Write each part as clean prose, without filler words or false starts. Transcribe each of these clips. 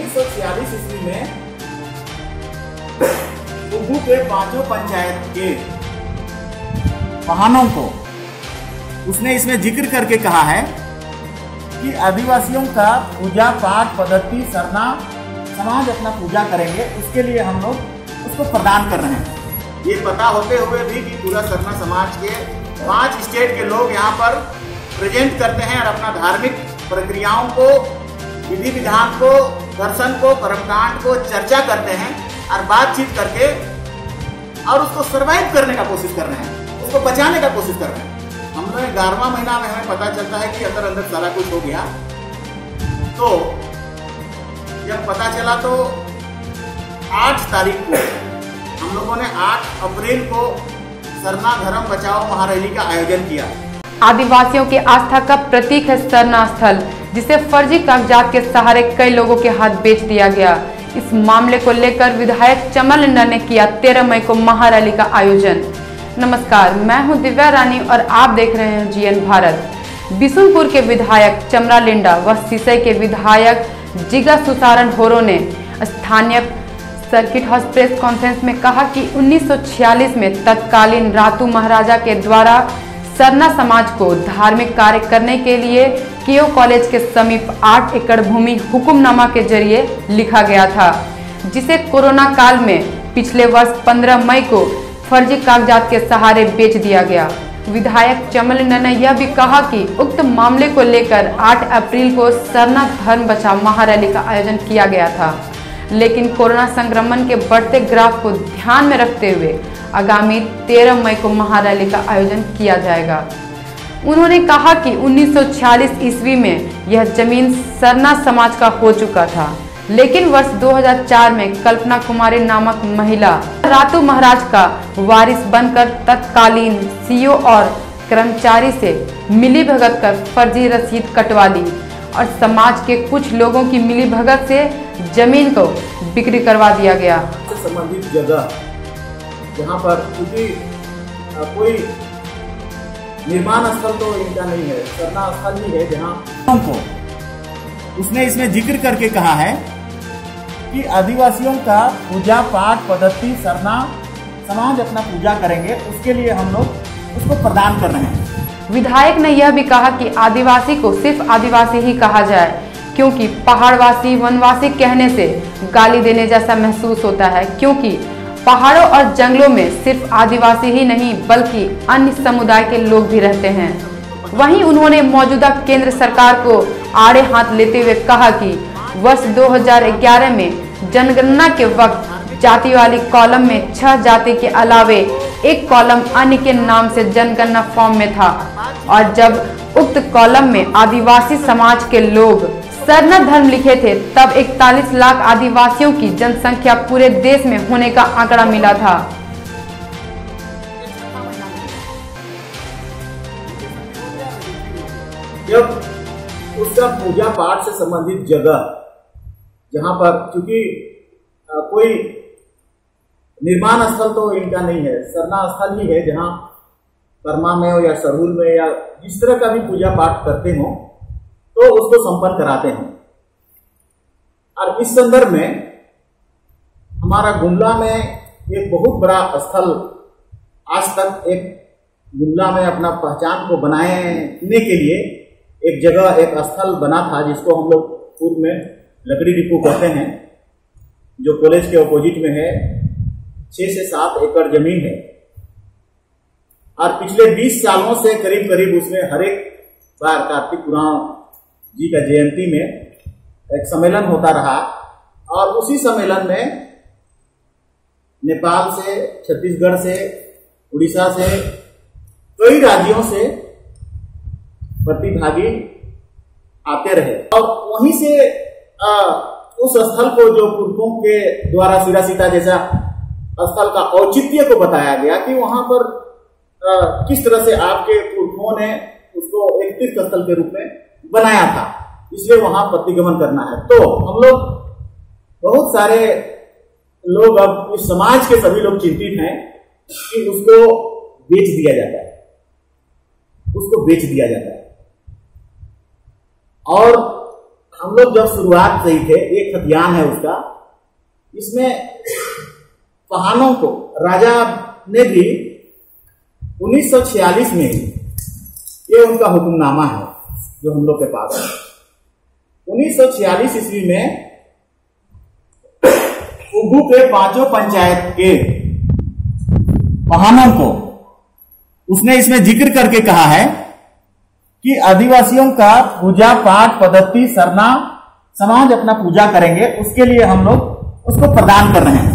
1946 ईस्वी में उग्गू के पांचों पंचायत के वाहनों को उसने इसमें जिक्र करके कहा है कि आदिवासियों का पूजा पाठ पद्धति सरना समाज अपना पूजा करेंगे, उसके लिए हम लोग उसको प्रदान कर रहे हैं। ये पता होते हुए भी कि पूरा सरना समाज के 5 स्टेट के लोग यहाँ पर प्रेजेंट करते हैं और अपना धार्मिक प्रक्रियाओं को, विधि विधान को, दर्शन को, कर्मकांड को चर्चा करते हैं और बातचीत करके और उसको सर्वाइव करने का कोशिश कर रहे हैं, उसको बचाने का कोशिश कर रहे हैं। हम लोग 11वां महीना में हमें पता चलता है कि अंदर सारा कुछ हो गया। तो जब पता चला तो 8 तारीख को हम लोगों ने 8 अप्रैल को सरना धर्म बचाओ महारैली का आयोजन किया। आदिवासियों की आस्था का प्रतीक है सरना स्थल, जिसे फर्जी कागजात के सहारे कई लोगों के हाथ बेच दिया गया। इस मामले को लेकर विधायक चमरा लिंडा ने किया 13 मई को महारैली का आयोजन। नमस्कार, मैं हूं दिव्या रानी और आप देख रहे हैं जीएन भारत। बिशुनपुर के विधायक चमरा लिंडा व सिसई के विधायक जिगा सुसारन होरो ने स्थानीय सर्किट हाउस प्रेस कॉन्फ्रेंस में कहा कि 1946 में तत्कालीन रातू महाराजा के द्वारा सरना समाज को धार्मिक कार्य करने के लिए केओ कॉलेज के समीप 8 एकड़ भूमि हुक्मनामा के जरिए लिखा गया था, जिसे कोरोना काल में पिछले वर्ष 15 मई को फर्जी कागजात के सहारे बेच दिया गया। विधायक चमरा लिंडा ने यह भी कहा कि उक्त मामले को लेकर 8 अप्रैल को सरना धर्म बचाओ महारैली का आयोजन किया गया था, लेकिन कोरोना संक्रमण के बढ़ते ग्राफ को ध्यान में रखते हुए आगामी 13 मई को महारैली का आयोजन किया जाएगा। उन्होंने कहा कि 1946 ईस्वी में यह जमीन सरना समाज का हो चुका था, लेकिन वर्ष 2004 में कल्पना कुमारी नामक महिला रातू महाराज का वारिस बनकर तत्कालीन सीईओ और कर्मचारी से मिलीभगत कर फर्जी रसीद कटवा ली और समाज के कुछ लोगों की मिलीभगत से जमीन को बिक्री करवा दिया गया। संबंधित जगह जहाँ पर क्योंकि कोई निर्माण स्थल तो इनका नहीं है, सरना स्थल ही है, जहाँ को उसने इसमें जिक्र करके कहा है कि आदिवासियों का पूजा पाठ पद्धति सरना समाज अपना पूजा करेंगे, उसके लिए हम लोग उसको प्रदान कर रहे हैं। विधायक ने यह भी कहा कि आदिवासी को सिर्फ आदिवासी ही कहा जाए, क्योंकि पहाड़वासी वनवासी कहने से गाली देने जैसा महसूस होता है, क्योंकि पहाड़ों और जंगलों में सिर्फ आदिवासी ही नहीं बल्कि अन्य समुदाय के लोग भी रहते हैं। वहीं उन्होंने मौजूदा केंद्र सरकार को आड़े हाथ लेते हुए कहा कि वर्ष 2011 में जनगणना के वक्त जाति वाली कॉलम में 6 जाति के अलावे एक कॉलम अन्य के नाम से जनगणना फॉर्म में था, और जब उक्त कॉलम में आदिवासी समाज के लोग सरना धर्म लिखे थे तब 41 लाख आदिवासियों की जनसंख्या पूरे देश में होने का आंकड़ा मिला था। जब उसका पूजा पाठ से संबंधित जगह जहां पर चूंकि कोई निर्माण स्थल तो इनका नहीं है, सरना स्थल ही है, जहां कर्मा में हो या सरहुल में या जिस तरह का भी पूजा पाठ करते हो तो उसको संपन्न कराते हैं। और इस संदर्भ में हमारा गुमला में एक बहुत बड़ा स्थल, आज तक एक गुमला में अपना पहचान को बनाने के लिए एक जगह, एक स्थल बना था, जिसको हम लोग पूर्व में लकड़ी डिपो कहते हैं, जो कॉलेज के ऑपोजिट में है। 6 से 7 एकड़ जमीन है और पिछले 20 सालों से करीब करीब उसमें हर एक बार कार्तिक पुराण जी का जयंती में एक सम्मेलन होता रहा, और उसी सम्मेलन में नेपाल से, छत्तीसगढ़ से, उड़ीसा से, कई राज्यों से प्रतिभागी आते रहे। और वहीं से उस स्थल को, जो पुरखों के द्वारा सिरासीता जैसा स्थल का औचित्य को बताया गया कि वहां पर किस तरह से आपके पुरखों ने उसको एक तीर्थ स्थल के रूप में बनाया था, इसलिए वहां प्रतिगमन करना है। तो हम लोग, बहुत सारे लोग, अब इस समाज के सभी लोग चिंतित हैं कि उसको बेच दिया जाता है, उसको बेच दिया जाता है। और हम लोग जब शुरुआत से ही थे, एक खतियान है उसका, इसमें पहानों को राजा ने भी 1946 में ही, ये उनका हुक्मनामा है जो हम लोग के पास है। 1946 ईस्वी में उग्गू के 5 पंचायत के पहानों को उसने इसमें जिक्र करके कहा है कि आदिवासियों का पूजा पाठ पद्धति सरना समाज अपना पूजा करेंगे, उसके लिए हम लोग उसको प्रदान कर रहे हैं।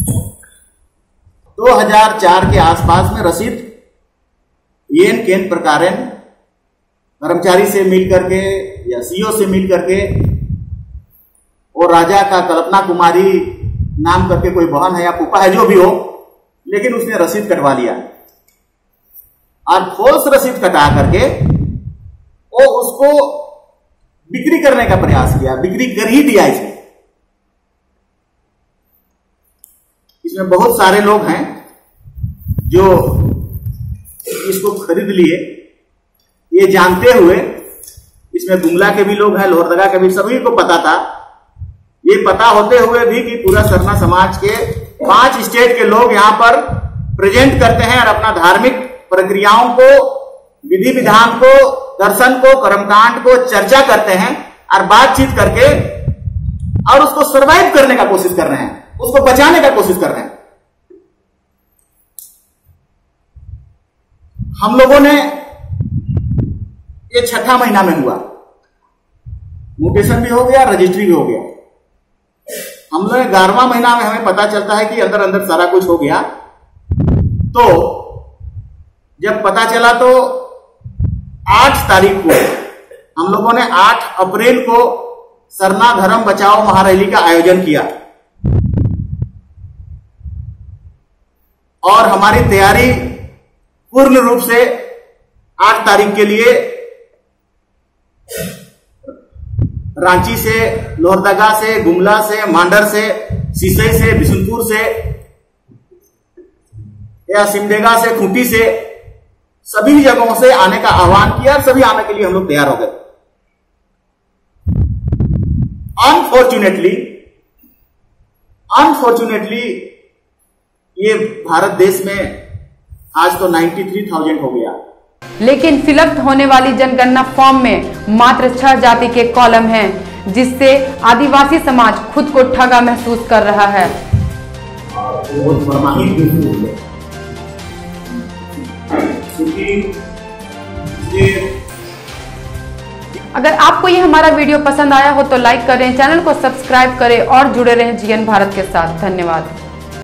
2004 के आसपास में रसीद येन केन प्रकारेण कर्मचारी से मिल करके या सीओ से मिल करके, और राजा का कल्पना कुमारी नाम करके कोई बहन है या फूफा है जो भी हो, लेकिन उसने रसीद कटवा लिया और ठोस रसीद कटा करके वो उसको बिक्री करने का प्रयास किया, बिक्री कर ही दिया। इसमें बहुत सारे लोग हैं जो इसको खरीद लिए, ये जानते हुए। इसमें गुमला के भी लोग हैं, लोहरदगा के भी, सभी को पता था। ये पता होते हुए भी कि पूरा सरना समाज के 5 स्टेट के लोग यहाँ पर प्रेजेंट करते हैं और अपना धार्मिक प्रक्रियाओं को, विधि विधान को, दर्शन को, कर्मकांड को चर्चा करते हैं और बातचीत करके और उसको सरवाइव करने का कोशिश कर रहे हैं, उसको बचाने का कोशिश कर रहे हैं। हम लोगों ने ये 6ठा महीना में हुआ, म्यूटेशन भी हो गया, रजिस्ट्री भी हो गया। हम लोग 11वां महीना में हमें पता चलता है कि अंदर अंदर सारा कुछ हो गया। तो जब पता चला तो 8 तारीख को हम लोगों ने 8 अप्रैल को सरना धर्म बचाओ महारैली का आयोजन किया और हमारी तैयारी पूर्ण रूप से 8 तारीख के लिए रांची से, लोहरदगा से, गुमला से, मांडर से, सिसई से, बिशुनपुर से या सिमडेगा से, खूंटी से, सभी जगहों से आने का आह्वान किया। सभी आने के लिए हम लोग तैयार हो गए। अनफॉर्चुनेटली ये भारत देश में आज तो 93,000 हो गया। लेकिन फिलअप होने वाली जनगणना फॉर्म में मात्र 6 जाति के कॉलम हैं, जिससे आदिवासी समाज खुद को ठगा महसूस कर रहा है। अगर आपको ये हमारा वीडियो पसंद आया हो तो लाइक करें, चैनल को सब्सक्राइब करें और जुड़े रहें जीएन भारत के साथ। धन्यवाद।